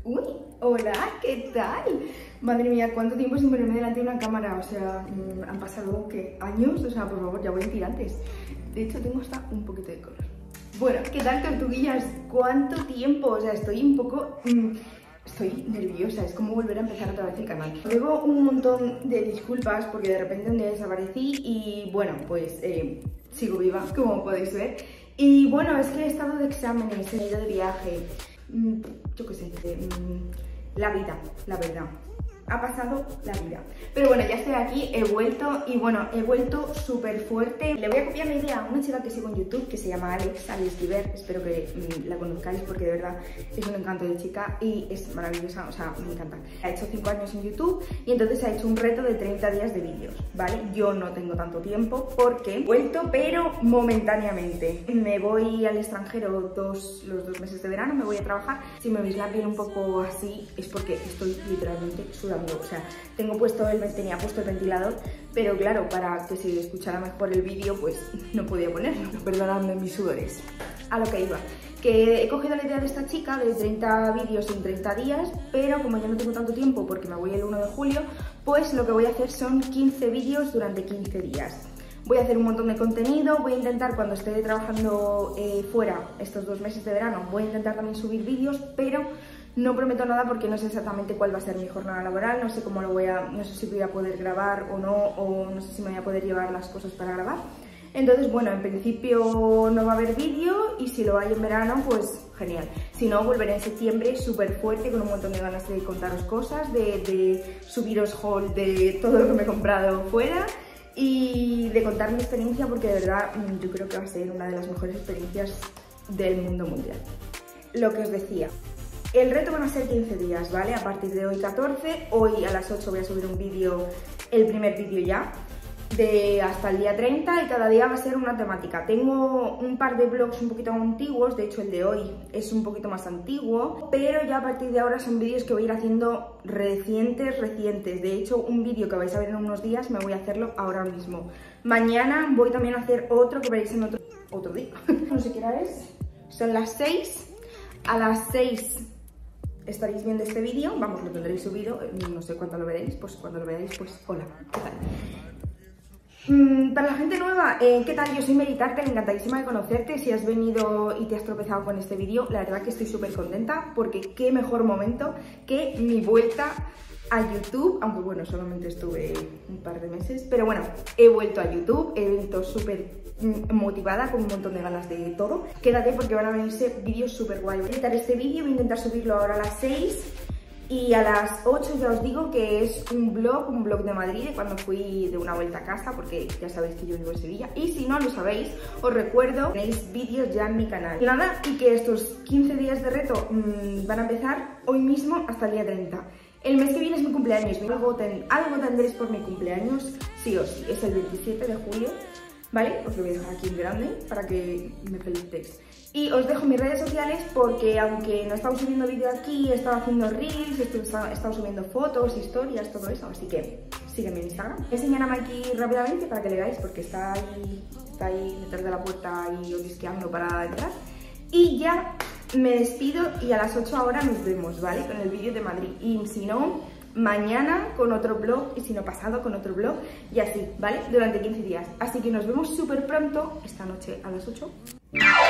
Uy, hola, ¿qué tal? Madre mía, ¿cuánto tiempo sin ponerme delante de una cámara? O sea, han pasado, ¿qué? ¿Años? O sea, por favor, ya voy a tirantes. De hecho, tengo hasta un poquito de color. Bueno, ¿qué tal, tortuguillas? ¿Cuánto tiempo? O sea, estoy un poco... Estoy nerviosa, es como volver a empezar otra vez el canal. Debo un montón de disculpas porque de repente me desaparecí y bueno, pues sigo viva, como podéis ver. Y bueno, es que he estado de exámenes, he ido de viaje, yo qué sé, la vida, la verdad. Ha pasado la vida. Pero bueno, ya estoy aquí, he vuelto y bueno, he vuelto súper fuerte. Le voy a copiar la idea a una chica que sigo en YouTube que se llama Alex Giver. Espero que la conozcáis porque de verdad es un encanto de chica y es maravillosa, o sea, me encanta. Ha hecho 5 años en YouTube y entonces ha hecho un reto de 30 días de vídeos, ¿vale? Yo no tengo tanto tiempo porque he vuelto, pero momentáneamente. Me voy al extranjero los 2 meses de verano, me voy a trabajar. Si me veis la piel un poco así es porque estoy literalmente sudando. O sea, tenía puesto el ventilador, pero claro, para que se escuchara mejor el vídeo, pues no podía ponerlo. Perdonadme mis sudores. A lo que iba, que he cogido la idea de esta chica de 30 vídeos en 30 días, pero como ya no tengo tanto tiempo porque me voy el 1 de julio, pues lo que voy a hacer son 15 vídeos durante 15 días. Voy a hacer un montón de contenido, voy a intentar cuando esté trabajando fuera estos 2 meses de verano, voy a intentar también subir vídeos, pero no prometo nada porque no sé exactamente cuál va a ser mi jornada laboral, no sé cómo lo no sé si voy a poder grabar o no sé si me voy a poder llevar las cosas para grabar. Entonces, bueno, en principio no va a haber vídeo y si lo hay en verano, pues genial. Si no, volveré en septiembre súper fuerte, con un montón de ganas de contaros cosas, de subiros haul de todo lo que me he comprado fuera y de contar mi experiencia porque de verdad yo creo que va a ser una de las mejores experiencias del mundo mundial. Lo que os decía. El reto van a ser 15 días, ¿vale? A partir de hoy 14, hoy a las 8 voy a subir un vídeo, el primer vídeo ya, hasta el día 30 y cada día va a ser una temática. Tengo un par de vlogs un poquito antiguos, de hecho el de hoy es un poquito más antiguo, pero ya a partir de ahora son vídeos que voy a ir haciendo recientes. De hecho, un vídeo que vais a ver en unos días me voy a hacerlo ahora mismo. Mañana voy también a hacer otro que veréis en otro día. No sé qué hora es, son las 6, a las 6... estaréis viendo este vídeo, vamos, lo tendréis subido, no sé cuánto lo veréis, pues cuando lo veáis, pues hola, ¿qué tal? Para la gente nueva, ¿qué tal? Yo soy Meritartel, encantadísima de conocerte. Si has venido y te has tropezado con este vídeo, la verdad que estoy súper contenta porque qué mejor momento que mi vuelta a YouTube, aunque bueno, solamente estuve un par de meses, pero bueno, he vuelto a YouTube, he vuelto súper motivada, con un montón de ganas de todo. Quédate porque van a venirse vídeos súper guay. Voy a editar este vídeo, voy a intentar subirlo ahora a las 6 y a las 8 ya os digo que es un vlog de Madrid, de cuando fui de una vuelta a casa, porque ya sabéis que yo vivo en Sevilla, y si no lo sabéis, os recuerdo, tenéis vídeos ya en mi canal. Y nada, y que estos 15 días de reto van a empezar hoy mismo hasta el día 30. El mes que viene es mi cumpleaños, algo tendréis por mi cumpleaños, sí o sí, es el 27 de julio, ¿vale? Os lo voy a dejar aquí en grande para que me felicitéis. Y os dejo mis redes sociales porque aunque no he estado subiendo vídeo aquí, he estado haciendo reels, he estado subiendo fotos, historias, todo eso, así que sígueme en Instagram. Voy a enseñarme aquí rápidamente para que le veáis porque está ahí detrás de la puerta y olisqueando para entrar. Y ya me despido y a las 8 ahora nos vemos, ¿vale? Con el vídeo de Madrid. Y si no, mañana con otro vlog y si no pasado con otro vlog y así, ¿vale? Durante 15 días. Así que nos vemos súper pronto esta noche a las 8.